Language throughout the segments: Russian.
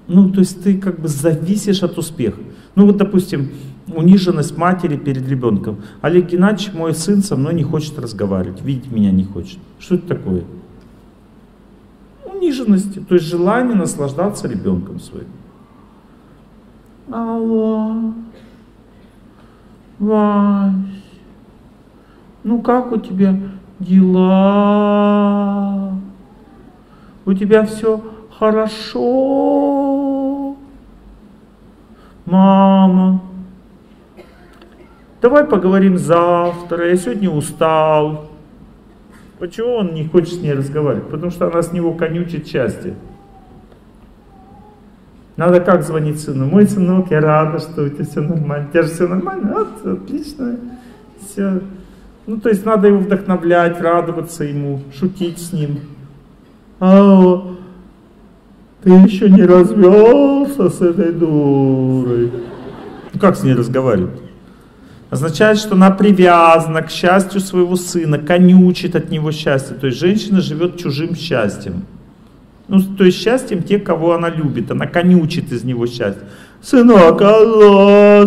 Ну, то есть ты как бы зависишь от успеха. Ну вот, допустим, униженность матери перед ребенком. Олег Геннадьевич, мой сын, со мной не хочет разговаривать, видеть меня не хочет. Что это такое? Униженность, то есть желание наслаждаться ребенком своим. Алло, Вась, ну как у тебя дела? У тебя все хорошо? Мама, давай поговорим завтра, я сегодня устал. Почему он не хочет с ней разговаривать? Потому что она с него конючит счастье. Надо как звонить сыну? Мой сынок, я рада, что у тебя все нормально. У тебя же все нормально? Вот, отлично. Все. Ну, то есть надо его вдохновлять, радоваться ему, шутить с ним. А ты еще не развелся с этой дурой. Ну, как с ней разговаривать? Означает, что она привязана к счастью своего сына, конючит от него счастье. То есть женщина живет чужим счастьем. Ну, то есть счастьем тех, кого она любит. Она конючит из него счастье. Сынок, алло,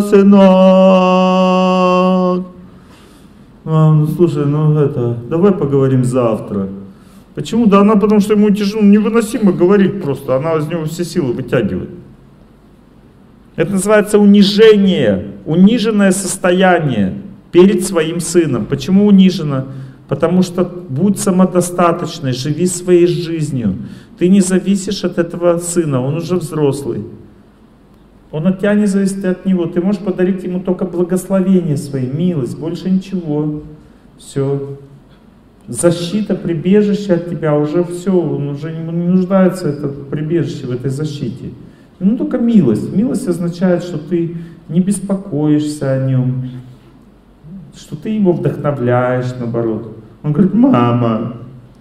сынок. Мам, ну слушай, давай поговорим завтра. Почему? Да она, потому что ему тяжело, невыносимо говорить просто. Она из него все силы вытягивает. Это называется унижение, униженное состояние перед своим сыном. Почему унижено? Потому что будь самодостаточной, живи своей жизнью. Ты не зависишь от этого сына, он уже взрослый. Он от тебя не зависит от него. Ты можешь подарить ему только благословение своей, милость, больше ничего. Все. Защита, прибежище от тебя, уже все, он уже не нуждается в этом прибежище, в этой защите. Ну только милость. Милость означает, что ты не беспокоишься о нем, что ты его вдохновляешь, наоборот. Он говорит: мама,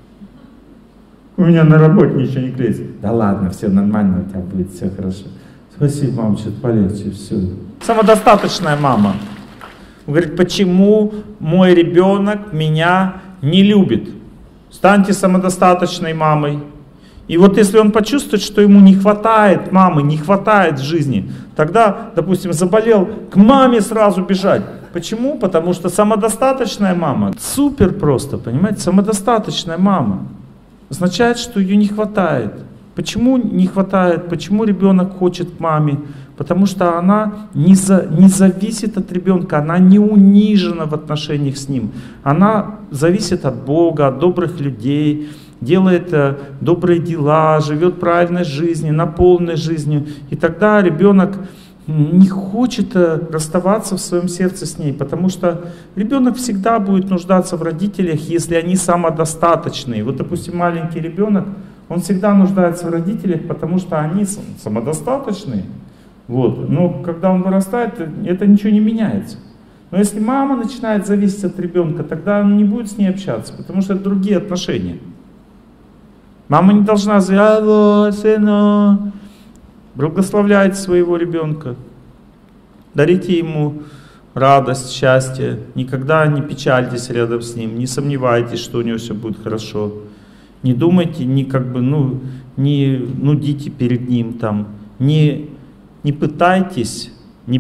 у меня на работе ничего не клеится. Да ладно, все нормально, у тебя будет все хорошо. Спасибо, мам, что-то полегче, все. Самодостаточная мама. Он говорит: почему мой ребенок меня не любит? Станьте самодостаточной мамой. И вот если он почувствует, что ему не хватает мамы, не хватает в жизни, тогда, допустим, заболел, к маме сразу бежать. Почему? Потому что самодостаточная мама, супер просто, понимаете, самодостаточная мама, означает, что ее не хватает. Почему не хватает? Почему ребенок хочет к маме? Потому что она не зависит от ребенка, она не унижена в отношениях с ним. Она зависит от Бога, от добрых людей, делает добрые дела, живет правильной жизнью, наполненной жизнью. И тогда ребенок не хочет расставаться в своем сердце с ней, потому что ребенок всегда будет нуждаться в родителях, если они самодостаточные. Вот, допустим, маленький ребенок, он всегда нуждается в родителях, потому что они самодостаточные. Вот. Но когда он вырастает, это ничего не меняется. Но если мама начинает зависеть от ребенка, тогда он не будет с ней общаться, потому что это другие отношения. Мама не должна сказать: алло, сынок. Благословляйте своего ребенка, дарите ему радость, счастье, никогда не печальтесь рядом с ним, не сомневайтесь, что у него все будет хорошо, не думайте, не нудите перед ним, там, не пытайтесь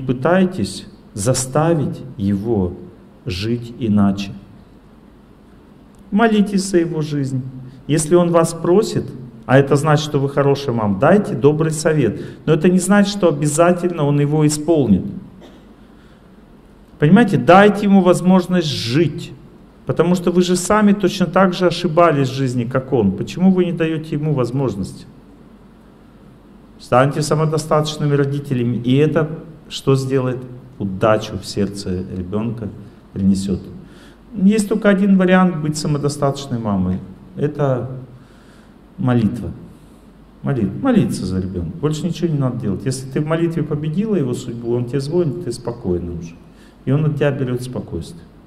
заставить его жить иначе. Молитесь за его жизнь. Если он вас просит, а это значит, что вы хорошая мама, дайте добрый совет. Но это не значит, что обязательно он его исполнит. Понимаете, дайте ему возможность жить. Потому что вы же сами точно так же ошибались в жизни, как он. Почему вы не даете ему возможности? Станьте самодостаточными родителями. И это что сделает? Удачу в сердце ребенка принесет. Есть только один вариант быть самодостаточной мамой. Это молитва. Молиться за ребенка. Больше ничего не надо делать. Если ты в молитве победила его судьбу, он тебе звонит, ты спокойно уже. И он от тебя берет спокойствие.